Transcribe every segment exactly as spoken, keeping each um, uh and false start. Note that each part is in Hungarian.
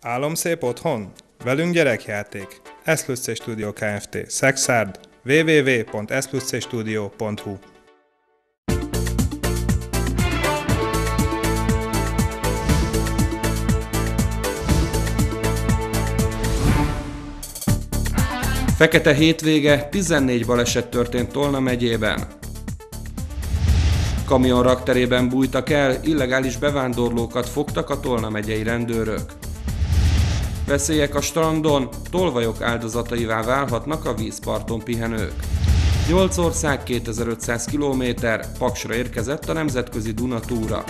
Álomszép otthon? Velünk gyerekjáték. Eszlussé Studio Kft. Szexárd. double-u double-u double-u pont eszlussé studio pont hu Fekete hétvége, tizennégy baleset történt Tolna megyében. Kamion rakterében bújtak el, illegális bevándorlókat fogtak a Tolna megyei rendőrök. Veszélyek a strandon, tolvajok áldozataivá válhatnak a vízparton pihenők. Nyolc ország, kétezer-ötszáz kilométer, Paksra érkezett a nemzetközi Duna túra.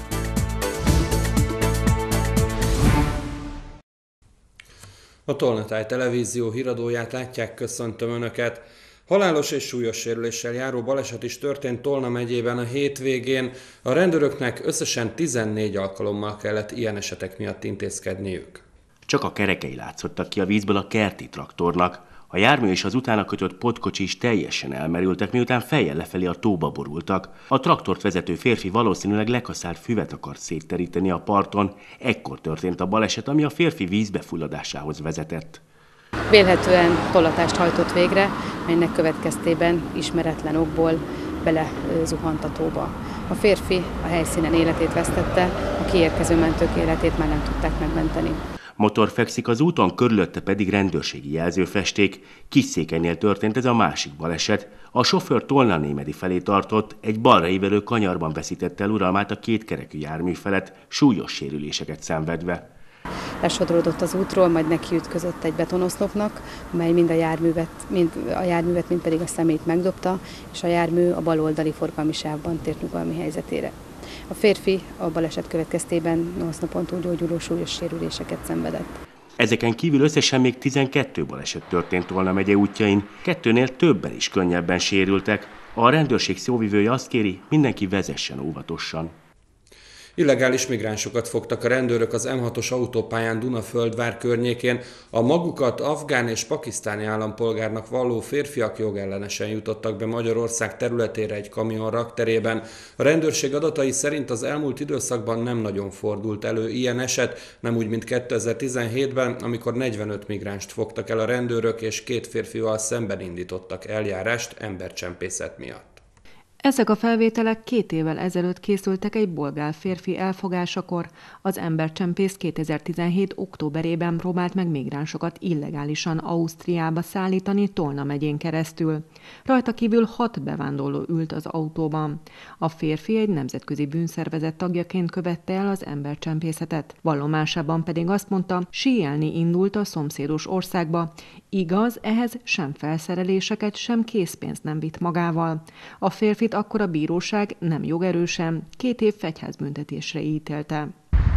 A Tolnatáj televízió híradóját látják, köszöntöm Önöket! Halálos és súlyos sérüléssel járó baleset is történt Tolna megyében a hétvégén. A rendőröknek összesen tizennégy alkalommal kellett ilyen esetek miatt intézkedniük. Csak a kerekei látszottak ki a vízből a kerti traktornak. A jármű és az utána kötött pótkocsi is teljesen elmerültek, miután fejjel lefelé a tóba borultak. A traktort vezető férfi valószínűleg lekaszált füvet akart szétteríteni a parton. Ekkor történt a baleset, ami a férfi vízbefulladásához vezetett. Vélhetően tollatást hajtott végre, melynek következtében ismeretlen okból belezuhant a tóba. A férfi a helyszínen életét vesztette, a kiérkező mentők életét már nem tudták megmenteni. Motor fekszik az úton, körülötte pedig rendőrségi jelzőfesték. Kisszékenynél történt ez a másik baleset. A sofőr Tolna-Némedi felé tartott, egy balra ívelő kanyarban veszítette el uralmát a kétkerekű jármű felett, súlyos sérüléseket szenvedve. Lesodródott az útról, majd nekiütközött egy betonoszlopnak, amely mind a járművet, mind a járművet, mind pedig a szemét megdobta, és a jármű a baloldali forgalmi sávban tért nyugalmi helyzetére. A férfi a baleset következtében nyolc napon túl gyógyuló súlyos sérüléseket szenvedett. Ezeken kívül összesen még tizenkettő baleset történt Tolna megye útjain, kettőnél többen is könnyebben sérültek. A rendőrség szóvivője azt kéri, mindenki vezessen óvatosan. Illegális migránsokat fogtak a rendőrök az M hatos autópályán Dunaföldvár környékén. A magukat afgán és pakisztáni állampolgárnak valló férfiak jogellenesen jutottak be Magyarország területére egy kamion rakterében. A rendőrség adatai szerint az elmúlt időszakban nem nagyon fordult elő ilyen eset, nem úgy, mint kétezer-tizenhétben, amikor negyvenöt migránst fogtak el a rendőrök és két férfival szemben indítottak eljárást embercsempészet miatt. Ezek a felvételek két évvel ezelőtt készültek egy bolgár férfi elfogásakor. Az embercsempész kétezer-tizenhét októberében próbált meg migránsokat illegálisan Ausztriába szállítani Tolna megyén keresztül. Rajta kívül hat bevándorló ült az autóban. A férfi egy nemzetközi bűnszervezet tagjaként követte el az embercsempészetet. Vallomásában pedig azt mondta, síelni indult a szomszédos országba. Igaz, ehhez sem felszereléseket, sem készpénzt nem vitt magával. A férfit akkor a bíróság nem jogerősen két év fegyházbüntetésre ítélte.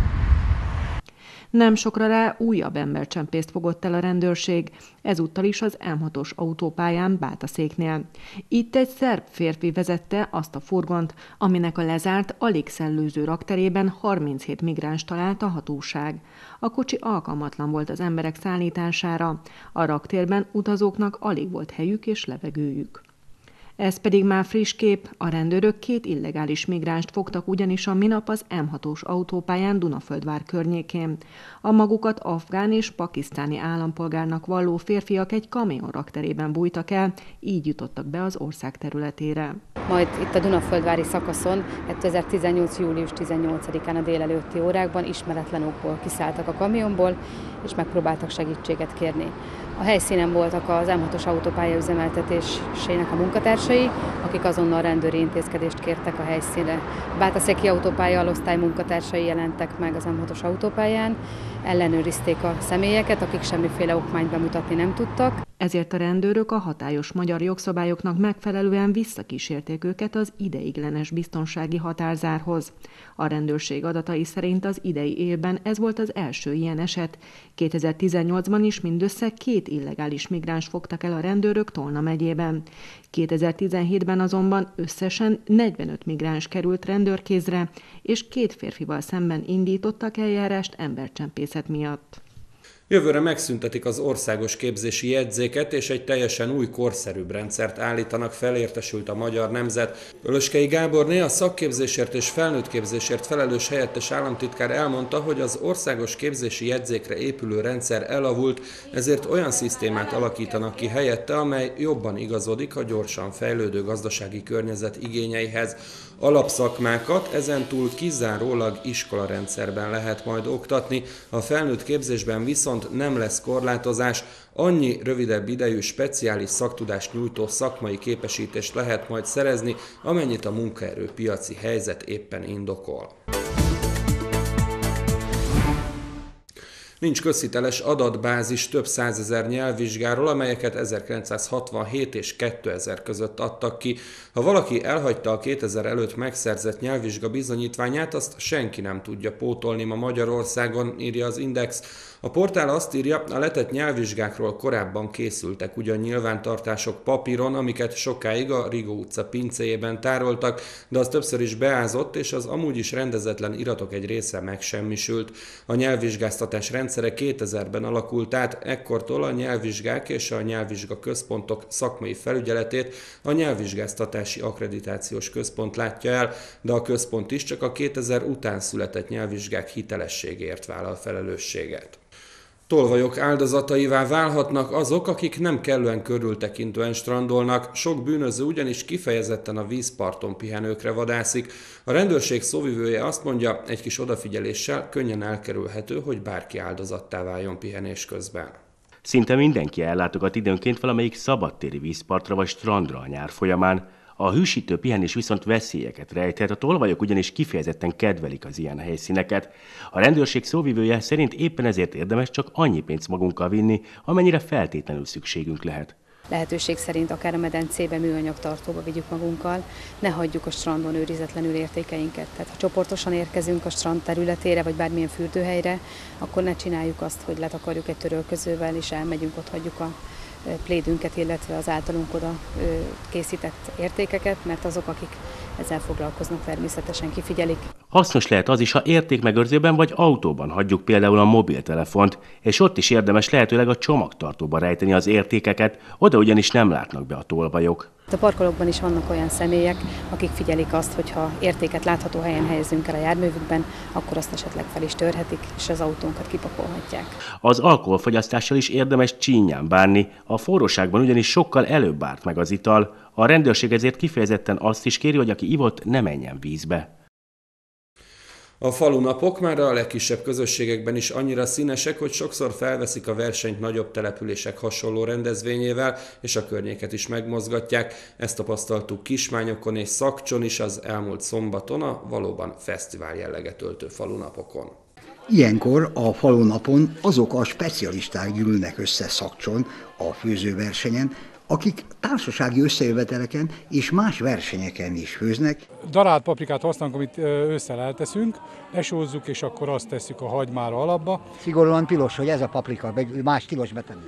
Nem sokra rá újabb embercsempészt fogott el a rendőrség, ezúttal is az M hatos autópályán Bátaszéknél. Itt egy szerb férfi vezette azt a furgont, aminek a lezárt, alig szellőző rakterében harminchét migráns talált a hatóság. A kocsi alkalmatlan volt az emberek szállítására, a raktérben utazóknak alig volt helyük és levegőjük. Ez pedig már friss kép, a rendőrök két illegális migránst fogtak ugyanis a minap az M hatos autópályán Dunaföldvár környékén. A magukat afgán és pakisztáni állampolgárnak valló férfiak egy kamion rakterében bújtak el, így jutottak be az ország területére. Majd itt a Dunaföldvári szakaszon kétezer-tizennyolc. július tizennyolcadikán a délelőtti órákban ismeretlen okból kiszálltak a kamionból, és megpróbáltak segítséget kérni. A helyszínen voltak az M hatos autópálya üzemeltetésének a munkatársai, akik azonnal rendőri intézkedést kértek a helyszínre. Bátaszéki autópálya alosztály munkatársai jelentek meg az M hatos autópályán, ellenőrizték a személyeket, akik semmiféle okmányt bemutatni nem tudtak. Ezért a rendőrök a hatályos magyar jogszabályoknak megfelelően visszakísérték őket az ideiglenes biztonsági határzárhoz. A rendőrség adatai szerint az idei évben ez volt az első ilyen eset. kétezer-tizennyolcban is mindössze két illegális migráns fogtak el a rendőrök Tolna megyében. kétezer-tizenhétben azonban összesen negyvenöt migráns került rendőrkézre, és két férfival szemben indítottak eljárást embercsempészet miatt. Jövőre megszüntetik az országos képzési jegyzéket, és egy teljesen új, korszerűbb rendszert állítanak fel, értesült a Magyar Nemzet. Pölöskei Gáborné, a szakképzésért és felnőttképzésért felelős helyettes államtitkár elmondta, hogy az országos képzési jegyzékre épülő rendszer elavult, ezért olyan szisztémát alakítanak ki helyette, amely jobban igazodik a gyorsan fejlődő gazdasági környezet igényeihez. Alapszakmákat ezentúl kizárólag iskolarendszerben lehet majd oktatni, a felnőtt képzésben viszont nem lesz korlátozás, annyi rövidebb idejű speciális szaktudást nyújtó szakmai képesítést lehet majd szerezni, amennyit a munkaerőpiaci helyzet éppen indokol. Nincs közhiteles adatbázis több százezer nyelvvizsgáról, amelyeket ezerkilencszázhatvanhét és kétezer között adtak ki. Ha valaki elhagyta a kétezer előtt megszerzett nyelvvizsga bizonyítványát, azt senki nem tudja pótolni ma Magyarországon, írja az Index. A portál azt írja, a letett nyelvvizsgákról korábban készültek ugyan nyilvántartások papíron, amiket sokáig a Rigó utca pincéjében tároltak, de az többször is beázott, és az amúgy is rendezetlen iratok egy része megsemmisült. A nyelvvizsgáztatás rendszere kétezerben alakult át, ekkortól a nyelvvizsgák és a nyelvvizsga központok szakmai felügyeletét a Nyelvvizsgáztatási Akkreditációs Központ látja el, de a központ is csak a kétezer után született nyelvvizsgák hitelességéért vállal felelősséget. Tolvajok áldozataivá válhatnak azok, akik nem kellően körültekintően strandolnak, sok bűnöző ugyanis kifejezetten a vízparton pihenőkre vadászik. A rendőrség szóvivője azt mondja, egy kis odafigyeléssel könnyen elkerülhető, hogy bárki áldozattá váljon pihenés közben. Szinte mindenki ellátogat időnként valamelyik szabadtéri vízpartra vagy strandra a nyár folyamán. A hűsítő pihenés viszont veszélyeket rejthet, a tolvajok ugyanis kifejezetten kedvelik az ilyen helyszíneket. A rendőrség szóvivője szerint éppen ezért érdemes csak annyi pénzt magunkkal vinni, amennyire feltétlenül szükségünk lehet. Lehetőség szerint akár a medencébe, műanyag tartóba vigyük magunkkal, ne hagyjuk a strandon őrizetlenül értékeinket. Tehát ha csoportosan érkezünk a strand területére, vagy bármilyen fürdőhelyre, akkor ne csináljuk azt, hogy letakarjuk egy törölközővel, és elmegyünk, ott hagyjuk a plédünket, illetve az általunk oda készített értékeket, mert azok, akik ezzel foglalkoznak, természetesen kifigyelik. Hasznos lehet az is, ha értékmegőrzőben vagy autóban hagyjuk például a mobiltelefont, és ott is érdemes lehetőleg a csomagtartóba rejteni az értékeket, oda ugyanis nem látnak be a tolvajok. A parkolókban is vannak olyan személyek, akik figyelik azt, hogy ha értéket látható helyen helyezünk el a járművükben, akkor azt esetleg fel is törhetik, és az autónkat kipakolhatják. Az alkoholfogyasztással is érdemes csínyán bánni, a forróságban ugyanis sokkal előbb árt meg az ital, a rendőrség ezért kifejezetten azt is kéri, hogy aki ivott, ne menjen vízbe. A falunapok már a legkisebb közösségekben is annyira színesek, hogy sokszor felveszik a versenyt nagyobb települések hasonló rendezvényével, és a környéket is megmozgatják. Ezt tapasztaltuk Kismányokon és Szakcson is az elmúlt szombaton a valóban fesztivál jelleget öltő falunapokon. Ilyenkor a falunapon azok a specialisták gyűlnek össze Szakcson a főzőversenyen, akik társasági összejöveteleken és más versenyeken is főznek. Darált paprikát használunk, amit ősszel elteszünk, esózzuk, és akkor azt tesszük a hagymára alapba. Szigorúan tilos, hogy ez a paprika, vagy más tilos betenni?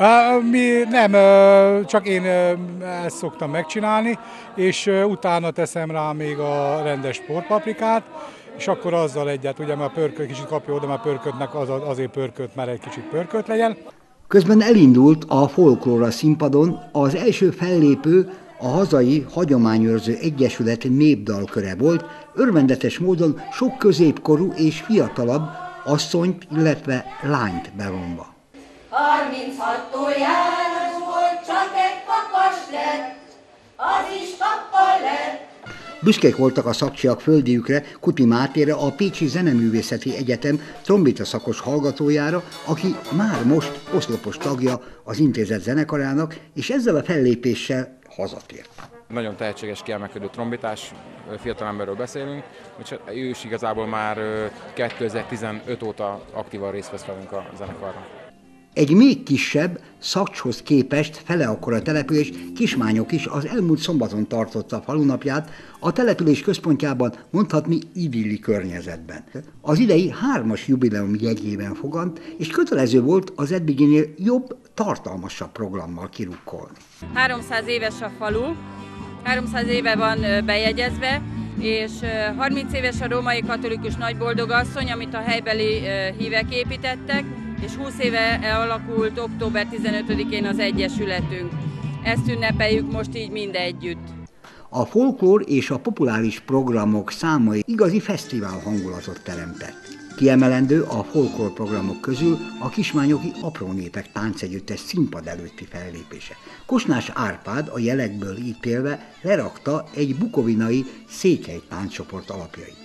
Mi nem, csak én ezt szoktam megcsinálni, és utána teszem rá még a rendes sportpaprikát, és akkor azzal egyet, ugye már pörköt, kicsit kapja oda, már pörkötnek, az, azért pörköt, mert egy kicsit pörköt legyen. Közben elindult a folklóra színpadon az első fellépő, a hazai hagyományőrző egyesület népdalköre volt, örvendetes módon sok középkorú és fiatalabb asszonyt, illetve lányt bevonva. harminchat tojás volt, csak egy kakas lett, az is kakkal lett. Büszkék voltak a szakcsiak földiükre, Kuti Mátéra, a Pécsi Zeneművészeti Egyetem trombita szakos hallgatójára, aki már most oszlopos tagja az intézet zenekarának, és ezzel a fellépéssel hazatért. Nagyon tehetséges, kiemelkedő trombitás, fiatalemberről beszélünk, úgyhogy ő is igazából már kétezer-tizenöt óta aktívan részt vesz velünk a zenekarban. Egy még kisebb, Szakcshoz képest fele akkora település, Kismányok is az elmúlt szombaton tartotta a falunapját, a település központjában mondhatni idilli környezetben. Az idei hármas jubileum jegyében fogant, és kötelező volt az eddiginél jobb, tartalmasabb programmal kirukkolni. háromszáz éves a falu, háromszáz éve van bejegyezve, és harminc éves a római katolikus nagyboldogasszony, amit a helybeli hívek építettek, és húsz éve alakult október tizenötödikén az Egyesületünk. Ezt ünnepeljük most így mind együtt. A folklór és a populáris programok számai igazi fesztivál hangulatot teremtett. Kiemelendő a folklór programok közül a Kismányoki Apró Népek táncegyüttes színpad előtti fellépése. Kosnás Árpád a jelekből ítélve lerakta egy bukovinai székely tánccsoport alapjait.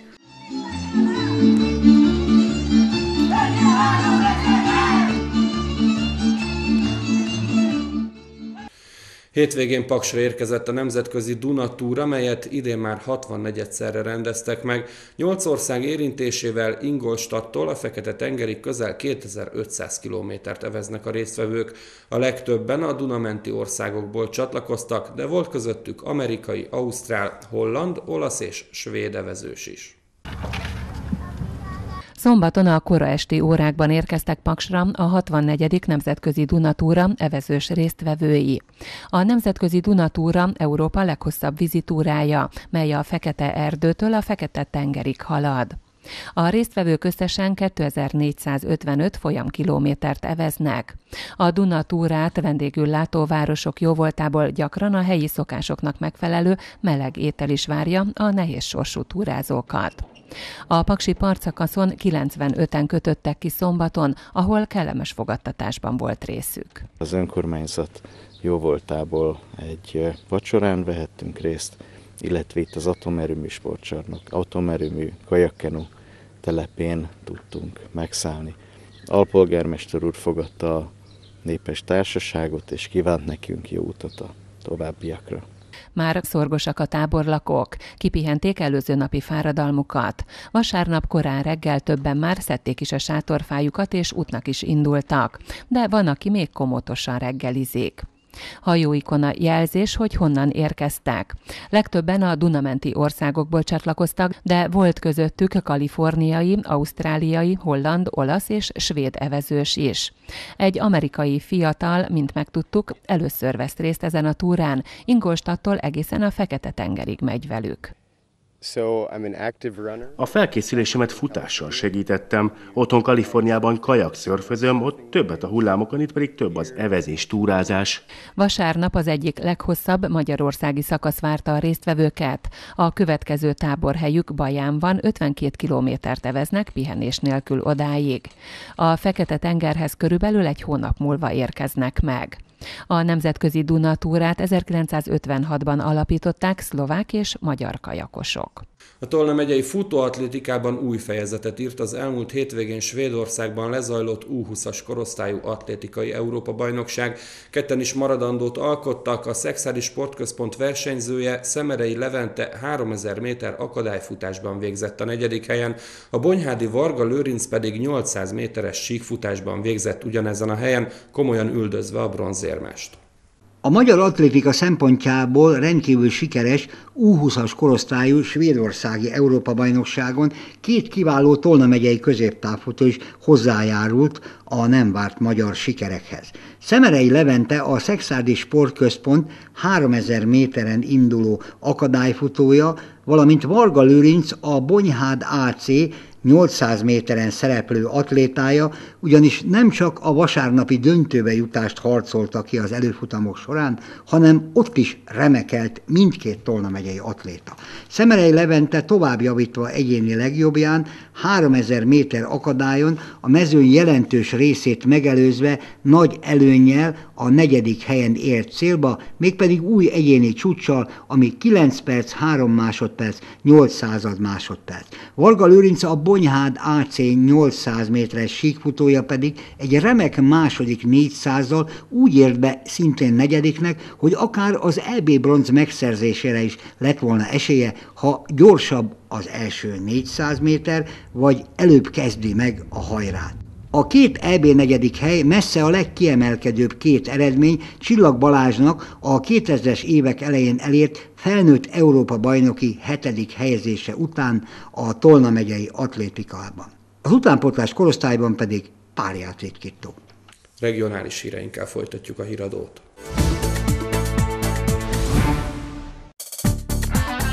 Hétvégén Paksra érkezett a nemzetközi Duna túra, melyet idén már hatvannegyedszerre rendeztek meg. Nyolc ország érintésével Ingolstadttól a Fekete-tengerig közel kétezer-ötszáz kilométert eveznek a résztvevők. A legtöbben a Duna-menti országokból csatlakoztak, de volt közöttük amerikai, ausztrál, holland, olasz és svéd evezős is. Szombaton a kora esti órákban érkeztek Paksra a hatvannegyedik Nemzetközi Dunatúra evezős résztvevői. A Nemzetközi Dunatúra Európa leghosszabb vízitúrája, mely a Fekete-erdőtől a Fekete-tengerig halad. A résztvevők összesen kétezer-négyszázötvenöt folyamkilométert eveznek. A Dunatúrát vendégül látó városok jóvoltából gyakran a helyi szokásoknak megfelelő meleg étel is várja a nehéz sorsú túrázókat. A paksi partszakaszon kilencvenöten kötöttek ki szombaton, ahol kellemes fogadtatásban volt részük. Az önkormányzat jóvoltából egy vacsorán vehettünk részt, illetve itt az atomerőmű sportcsarnok, atomerőmű kajakkenu telepén tudtunk megszállni. Alpolgármester úr fogadta a népes társaságot, és kívánt nekünk jó utat a továbbiakra. Már szorgosak a táborlakók, kipihenték előző napi fáradalmukat. Vasárnap korán reggel többen már szedték is a sátorfájukat, és útnak is indultak, de van, aki még komótosan reggelizik. Hajóikon a jelzés, hogy honnan érkeztek. Legtöbben a Dunamenti országokból csatlakoztak, de volt közöttük kaliforniai, ausztráliai, holland, olasz és svéd evezős is. Egy amerikai fiatal, mint megtudtuk, először vesz részt ezen a túrán, Ingolstadttól egészen a Fekete-tengerig megy velük. A felkészülésemet futással segítettem. Otthon Kaliforniában kajakszörfözöm, ott többet a hullámokon, itt pedig több az evezés, túrázás. Vasárnap az egyik leghosszabb magyarországi szakasz várta a résztvevőket. A következő táborhelyük Baján van, ötvenkét kilométert eveznek pihenés nélkül odáig. A Fekete-tengerhez körülbelül egy hónap múlva érkeznek meg. A Nemzetközi Dunatúrát ezerkilencszázötvenhatban alapították szlovák és magyar kajakosok. A Tolna megyei futóatlétikában új fejezetet írt az elmúlt hétvégén Svédországban lezajlott U húszas korosztályú atlétikai Európa-bajnokság. Ketten is maradandót alkottak, a Szexádi Sportközpont versenyzője, Szemerei Levente háromezer méter akadályfutásban végzett a negyedik helyen, a bonyhádi Varga Lőrinc pedig nyolcszáz méteres síkfutásban végzett ugyanezen a helyen, komolyan üldözve a bronzérmest. A magyar atlétika szempontjából rendkívül sikeres U húszas korosztályú svédországi Európa-bajnokságon két kiváló Tolna megyei középtávfutó is hozzájárult a nem várt magyar sikerekhez. Szemerei Levente a Szexádi Sportközpont háromezer méteren induló akadályfutója, valamint Varga Lőrinc a Bonyhád á cé nyolcszáz méteren szereplő atlétája, ugyanis nem csak a vasárnapi döntőbe jutást harcolta ki az előfutamok során, hanem ott is remekelt mindkét Tolna megyei atléta. Szemerei Levente tovább javítva egyéni legjobbján, háromezer méter akadályon a mezőny jelentős részét megelőzve nagy előnnyel a negyedik helyen ért célba, mégpedig új egyéni csúccsal, ami kilenc perc, három másodperc, nyolc század másodperc. Varga Lőrinc a Bonyhád á cé nyolcszáz méteres síkfutója pedig egy remek második négyszázzal úgy ért be szintén negyediknek, hogy akár az é bé bronz megszerzésére is lett volna esélye, ha gyorsabb az első négyszáz méter, vagy előbb kezdi meg a hajrát. A két é bé negyedik hely messze a legkiemelkedőbb két eredmény Csillag Balázsnak a kétezres évek elején elért felnőtt Európa-bajnoki hetedik helyezése után a Tolna megyei atlétikában. Az utánpótlás korosztályban pedig párját ritkító. Regionális híreinkkel folytatjuk a híradót.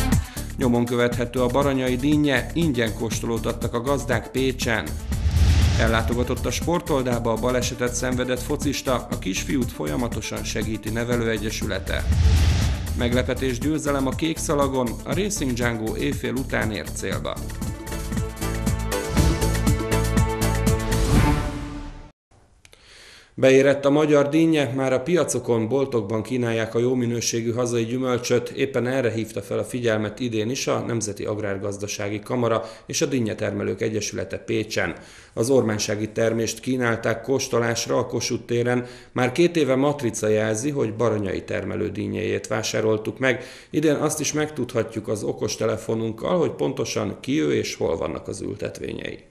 Nyomon követhető a baranyai dinnye, ingyen kóstolót adtak a gazdák Pécsen. Ellátogatott a sportoldába a balesetet szenvedett focista, a kisfiút folyamatosan segíti nevelőegyesülete. Meglepetés győzelem a Kékszalagon, a Racing Django éjfél után ért célba. Beérett a magyar dinnye, már a piacokon, boltokban kínálják a jó minőségű hazai gyümölcsöt, éppen erre hívta fel a figyelmet idén is a Nemzeti Agrárgazdasági Kamara és a Dinnyetermelők Egyesülete Pécsen. Az ormánysági termést kínálták kóstolásra a Kossuth téren, már két éve matrica jelzi, hogy baranyai termelő dinnyéjét vásároltuk meg, idén azt is megtudhatjuk az okostelefonunkkal, hogy pontosan ki ő és hol vannak az ültetvényei.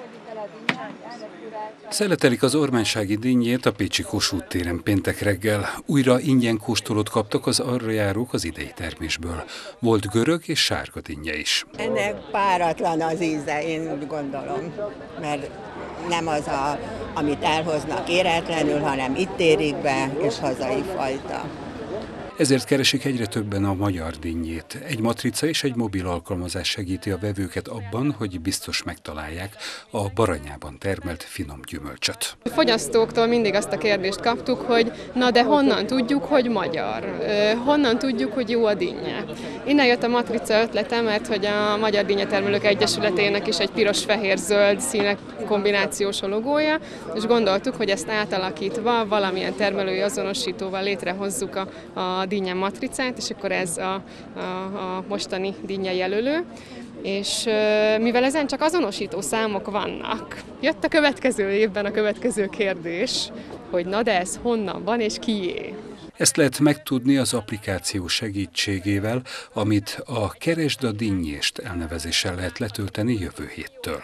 Szeletelik az ormánysági dinnyét a pécsi Kossuth téren péntek reggel. Újra ingyen kóstolót kaptak az arra járók az idei termésből. Volt görög és sárga dinnye is. Ennek páratlan az íze, én úgy gondolom, mert nem az, a, amit elhoznak éretlenül, hanem itt érik be, és hazai fajta. Ezért keresik egyre többen a magyar dinnyét. Egy matrica és egy mobil alkalmazás segíti a vevőket abban, hogy biztos megtalálják a baranyában termelt finom gyümölcsöt. A fogyasztóktól mindig azt a kérdést kaptuk, hogy na de honnan tudjuk, hogy magyar? Honnan tudjuk, hogy jó a dinnye? Innen jött a matrica ötlete, mert hogy a Magyar Dinnyetermelők Egyesületének is egy piros-fehér-zöld színek kombinációs a logója, és gondoltuk, hogy ezt átalakítva valamilyen termelői azonosítóval létrehozzuk a, a dinnye matricát, és akkor ez a, a, a mostani dinnye jelölő. És mivel ezen csak azonosító számok vannak, jött a következő évben a következő kérdés, hogy na de ez honnan van és kié? Ezt lehet megtudni az applikáció segítségével, amit a Keresd a dinnyést elnevezéssel lehet letölteni jövő héttől.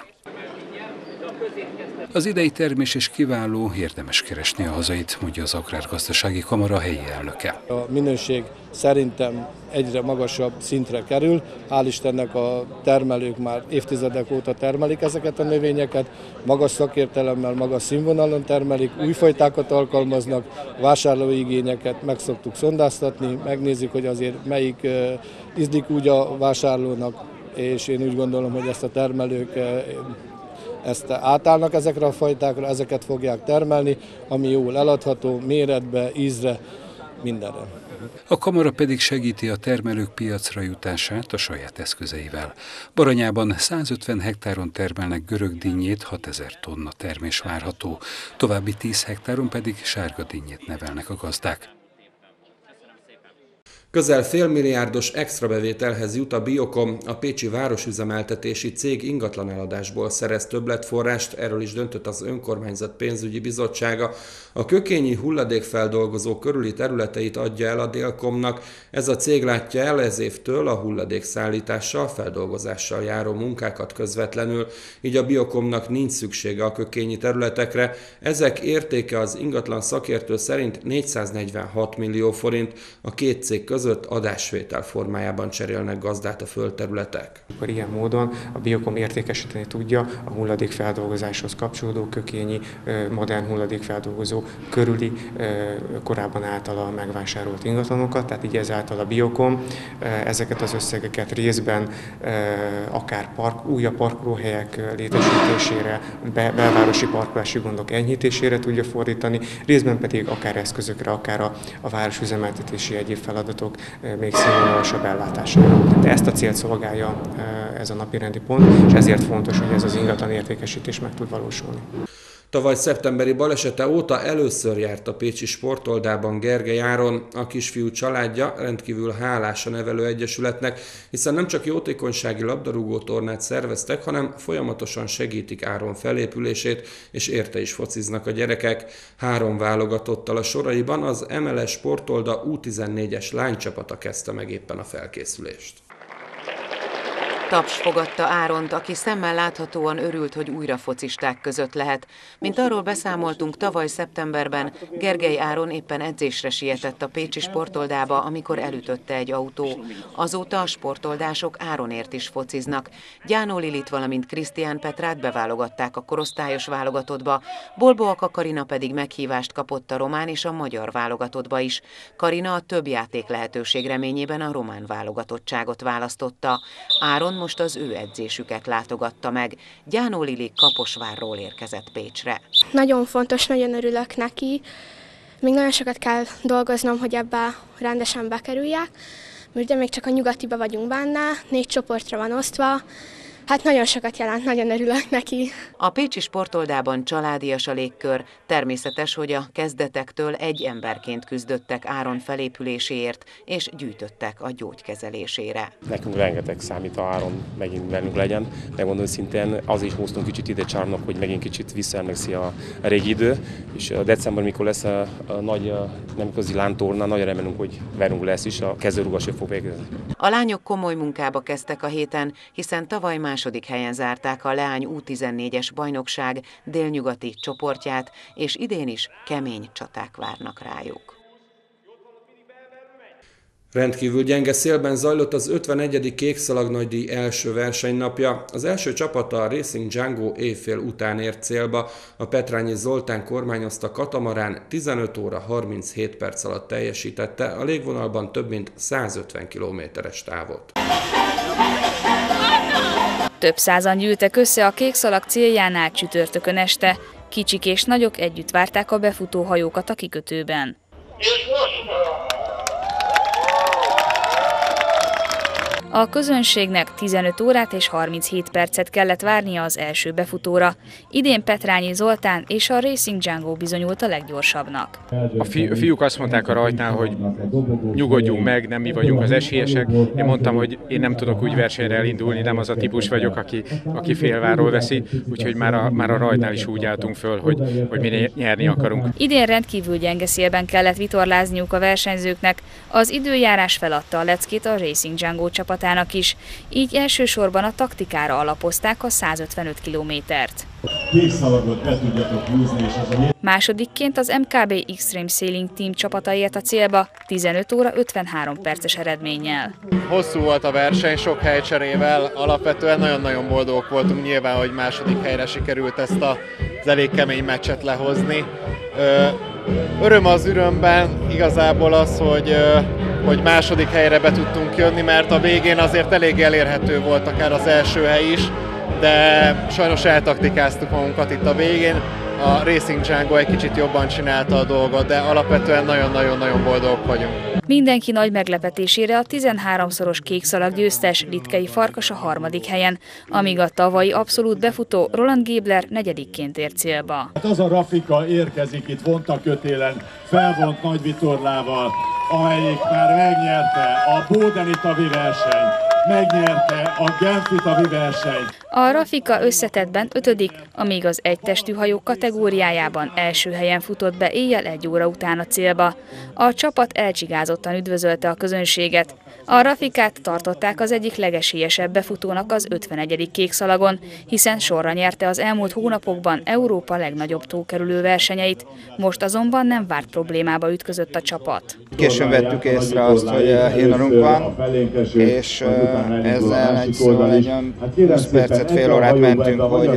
Az idei termés is kiváló, érdemes keresni a hazait, mondja az Agrárgazdasági Kamara helyi elnöke. A minőség szerintem egyre magasabb szintre kerül. Hál' Istennek a termelők már évtizedek óta termelik ezeket a növényeket, magas szakértelemmel, magas színvonalon termelik, új fajtákat alkalmaznak, vásárlói igényeket meg szoktuk szondáztatni, megnézzük, hogy azért melyik ízlik úgy a vásárlónak, és én úgy gondolom, hogy ezt a termelők ezt átállnak ezekre a fajtákra, ezeket fogják termelni, ami jól eladható, méretbe, ízre, mindenre. A kamara pedig segíti a termelők piacra jutását a saját eszközeivel. Baranyában százötven hektáron termelnek görög dinnyét, hatezer tonna termés várható, további tíz hektáron pedig sárga dinnyét nevelnek a gazdák. Közel félmilliárdos extra bevételhez jut a Biokom, a pécsi városüzemeltetési cég ingatlan eladásból szerez többletforrást, erről is döntött az önkormányzat pénzügyi bizottsága. A kökényi hulladékfeldolgozó körüli területeit adja el a Délkomnak, ez a cég látja el ez évtől a hulladékszállítással, feldolgozással járó munkákat közvetlenül, így a Biokomnak nincs szüksége a kökényi területekre, ezek értéke az ingatlan szakértő szerint négyszáznegyvenhat millió forint, a két cég között adásvétel formájában cserélnek gazdát a földterületek. Akkor ilyen módon a Biokom értékesíteni tudja a hulladékfeldolgozáshoz kapcsolódó kökényi modern hulladékfeldolgozó körüli korábban általa megvásárolt ingatlanokat, tehát így ezáltal a Biokom ezeket az összegeket részben akár park, újabb parkolóhelyek létesítésére, belvárosi parkolási gondok enyhítésére tudja fordítani, részben pedig akár eszközökre, akár a, a városüzemeltetési egyéb feladatok még színvonalasabb ellátására. De ezt a célt szolgálja ez a napirendi pont, és ezért fontos, hogy ez az ingatlan értékesítés meg tud valósulni. Tavaly szeptemberi balesete óta először járt a pécsi sportoldában Gergely Áron, a kisfiú családja rendkívül hálás a nevelőegyesületnek, hiszen nem csak jótékonysági labdarúgó tornát szerveztek, hanem folyamatosan segítik Áron felépülését, és érte is fociznak a gyerekek. Három válogatottal a soraiban az em el es Sportolda U tizennégyes lánycsapata kezdte meg éppen a felkészülést. Taps fogadta Áront, aki szemmel láthatóan örült, hogy újra focisták között lehet. Mint arról beszámoltunk, tavaly szeptemberben Gergely Áron éppen edzésre sietett a pécsi sportoldába, amikor elütötte egy autó. Azóta a sportoldások Áronért is fociznak. Gyánó Lilit, valamint Krisztián Petrát beválogatták a korosztályos válogatottba, Bolboaka Karina pedig meghívást kapott a román és a magyar válogatottba is. Karina a több játék lehetőség reményében a román válogatottságot választotta. Áron most az ő edzésüket látogatta meg. Gyánó Lili Kaposvárról érkezett Pécsre. Nagyon fontos, nagyon örülök neki. Még nagyon sokat kell dolgoznom, hogy ebbe rendesen bekerüljek. Ugye még csak a nyugatiba vagyunk benne, négy csoportra van osztva. Hát nagyon sokat jelent, nagyon örülök neki. A pécsi sportoldában családias a légkör. Természetes, hogy a kezdetektől egy emberként küzdöttek Áron felépüléséért, és gyűjtöttek a gyógykezelésére. Nekünk rengeteg számít, a Áron megint velünk legyen. Megmondom szintén, azért is hoztunk kicsit ide csarnok, hogy megint kicsit visszaemlékszi a régi idő. És december, mikor lesz a, a nagy nemközi lántorna, nagyon remélünk, hogy velünk lesz is, a kezdőrúgásért fog végezni. A lányok komoly munkába kezdtek a héten, hiszen tavaly már második helyen zárták a leány U tizennégyes bajnokság délnyugati csoportját, és idén is kemény csaták várnak rájuk. Rendkívül gyenge szélben zajlott az ötvenegyedik Kékszalagnagy-díj első versenynapja. Az első csapata a Racing Django éjfél után ért célba. A Petrányi Zoltán kormányozta katamarán tizenöt óra harminchét perc alatt teljesítette a légvonalban több mint százötven kilométeres távot. Több százan gyűltek össze a Kékszalag céljánál csütörtökön este. Kicsik és nagyok együtt várták a befutó hajókat a kikötőben. A közönségnek tizenöt órát és harminchét percet kellett várnia az első befutóra. Idén Petrányi Zoltán és a Racing Django bizonyult a leggyorsabbnak. A fi- fiúk azt mondták a rajtnál, hogy nyugodjunk meg, nem mi vagyunk az esélyesek. Én mondtam, hogy én nem tudok úgy versenyre elindulni, nem az a típus vagyok, aki, aki félváról veszi, úgyhogy már a, már a rajtnál is úgy álltunk föl, hogy, hogy mi nyerni akarunk. Idén rendkívül gyenge szélben kellett vitorlázniuk a versenyzőknek. Az időjárás feladta a leckét a Racing Django csapatának is, így elsősorban a taktikára alapozták a százötvenöt kilométert. Kékszalagot be tudjatok húzni, és az a... Másodikként az em ká bé Extreme Sailing Team csapata ért a célba tizenöt óra ötvenhárom perces eredménnyel. Hosszú volt a verseny, sok helycserével, alapvetően nagyon-nagyon boldogok voltunk nyilván, hogy második helyre sikerült ezt az elég kemény meccset lehozni. Öröm az örömben igazából az, hogy, hogy második helyre be tudtunk jönni, mert a végén azért elég elérhető volt akár az első hely is, de sajnos eltaktikáztuk magunkat itt a végén. A Racing Django egy kicsit jobban csinálta a dolgot, de alapvetően nagyon-nagyon-nagyon boldogok vagyunk. Mindenki nagy meglepetésére a tizenháromszoros kékszalag győztes Litkei Farkas a harmadik helyen, amíg a tavalyi abszolút befutó Roland Gébler negyedikként ért célba. Hát az a Rafika érkezik itt vontakötélen, felvont nagy vitorlával, amelyik már megnyerte a Bódeni tavi versenyt, megnyerte a Genfi tavi versenyt. A Rafika összetettben ötödik, amíg az egytestű hajók kategóriájában első helyen futott be éjjel egy óra után a célba. A csapat elcsigázottan üdvözölte a közönséget. A Rafikát tartották az egyik legesélyesebb befutónak az ötvenegyedik Kékszalagon, hiszen sorra nyerte az elmúlt hónapokban Európa legnagyobb tókerülő versenyeit. Most azonban nem várt problémába ütközött a csapat. Későn vettük észre azt, hogy hénarunk van, és ezzel egy szóval egy húsz percet, fél órát mentünk, hogy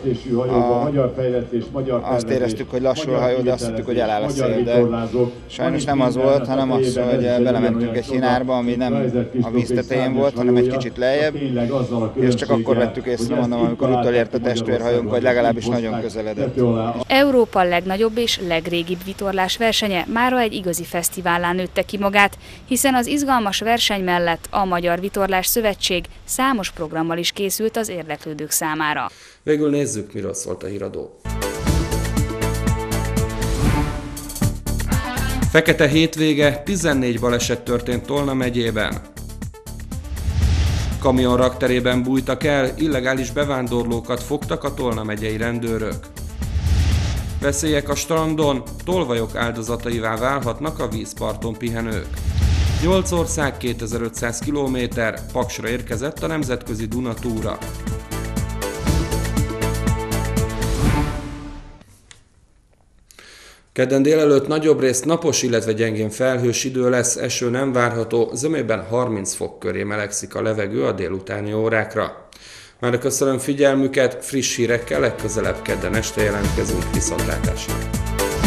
a, azt éreztük, hogy lassul a hajó, de azt hittük, hogy eláll a szél, de sajnos nem az volt, hanem az, hogy belementünk egy hinárba, ami nem a víz tetején volt, hanem egy kicsit lejjebb, és csak akkor vettük észre, mondom, amikor utolért a testvérhajónk, vagy legalábbis nagyon közeledett. Európa legnagyobb és legrégibb vitorlás versenye mára egy igazi fesztivállá nőtte ki magát, hiszen az izgalmas verseny mellett a Magyar Vitorlás Szövetség számos programmal is készült az érdeklődők számára. Végül nézzük, miről szólt a híradó. Fekete hétvége, tizennégy baleset történt Tolna megyében. Kamion rakterében bújtak el, illegális bevándorlókat fogtak a Tolna megyei rendőrök. Veszélyek a strandon, tolvajok áldozataivá válhatnak a vízparton pihenők. nyolc ország, kétezer-ötszáz kilométer, Paksra érkezett a nemzetközi Dunatúra. Kedden délelőtt nagyobb részt napos, illetve gyengén felhős idő lesz, eső nem várható, zömében harminc fok köré melegszik a levegő a délutáni órákra. Már köszönöm figyelmüket, friss hírekkel legközelebb kedden este jelentkezünk, viszontlátásra!